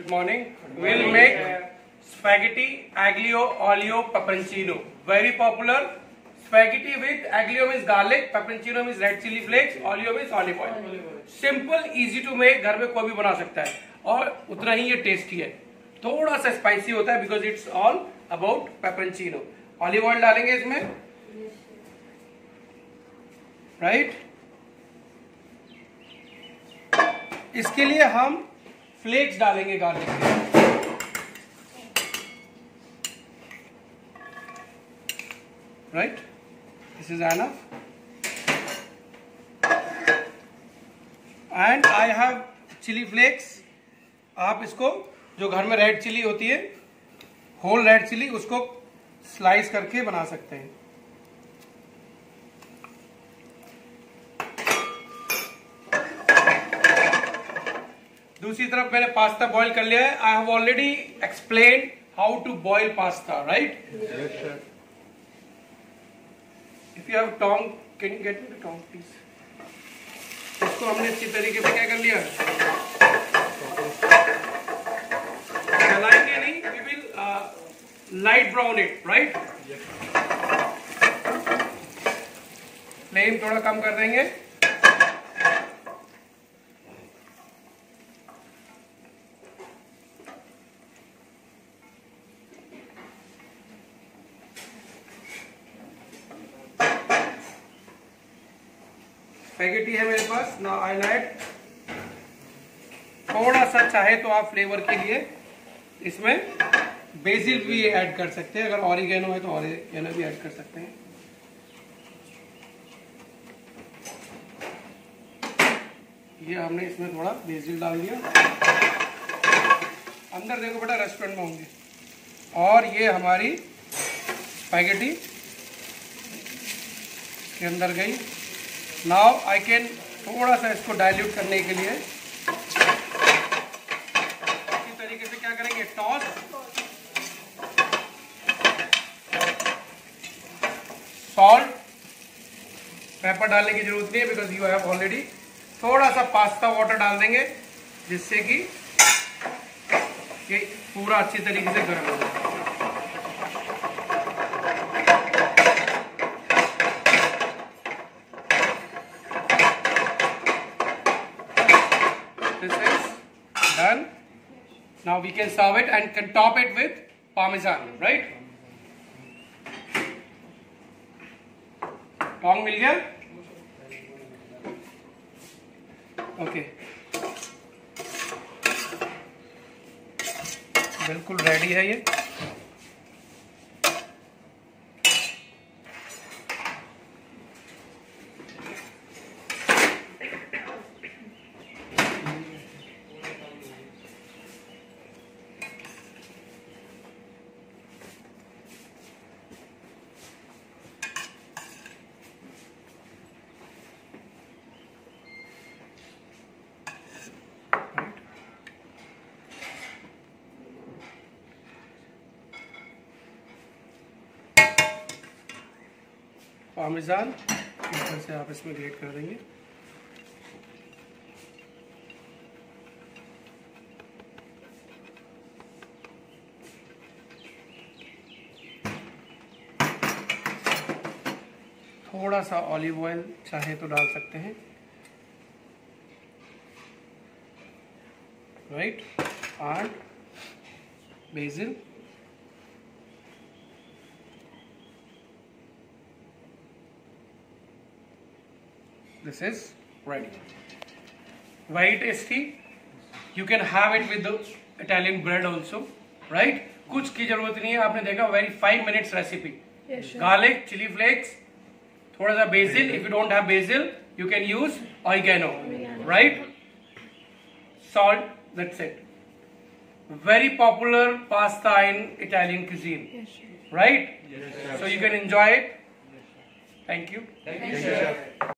Good morning. We'll make spaghetti aglio olio peperoncino. Very popular. Spaghetti with aglio means garlic, peperoncino means red chili flakes, olio means olive oil. Simple, easy to make. घर में कोई भी बना सकता है और उतना ही ये टेस्टी है. थोड़ा सा स्पाइसी होता है because it's all about peperoncino. Olive oil डालेंगे इसमें, right? इसके लिए हम फ्लेक्स डालेंगे गार्लिक के. Right? This is enough. And I have chili flakes. आप इसको जो घर में रेड चिली होती है, होल रेड चिली, उसको स्लाइस करके बना सकते हैं. दूसरी तरफ मैंने पास्ता बॉईल कर लिया है. I have already explain how to boil pasta, right? Yes, sir. If you have tong, can you get me the tong, please? इसको हमने अच्छी तरीके से क्या कर लिया, जलाएंगे नहीं. We will light brown it, right? Flame थोड़ा कम कर देंगे. स्पैगेटी है मेरे पास. नाउ आई ऐड थोड़ा सा, चाहे तो आप फ्लेवर के लिए इसमें बेसिल भी ऐड कर सकते हैं. अगर ऑरिगेनो है तो ऑरिगेनो भी ऐड कर सकते हैं. ये हमने इसमें थोड़ा बेसिल डाल दिया. अंदर देखो बेटा, रेस्टोरेंट में होंगे. और ये हमारी स्पैगेटी के अंदर गई. नाउ आई कैन थोड़ा सा इसको डाइल्यूट करने के लिए इसी तरीके से क्या करेंगे, टॉस. सॉल्ट, पेपर डालने की जरूरत नहीं है बिकॉज यू हैव ऑलरेडी. थोड़ा सा पास्ता वाटर डाल देंगे जिससे कि ये पूरा अच्छी तरीके से गर्म हो जाए. This is done. Now we can serve it and can top it with parmesan, right? Tong मिल गया? Okay. बिल्कुल रेडी है ये. पामेजान ऊपर से आप इसमें ग्रेट कर देंगे. थोड़ा सा ऑलिव ऑयल चाहे तो डाल सकते हैं, right? And basil. This is ready. Very tasty. You can have it with the Italian bread also, right? कुछ की जरूरत नहीं है. आपने देखा, very 5 minutes recipe. Yes, sure. Garlic, chili flakes, थोड़ा सा basil. If you don't have basil, you can use oregano, right? Salt. That's it. Very popular pasta in Italian cuisine, Yes, sure. right? Yes, sir. So you can enjoy it. Thank you. Thank you, sir.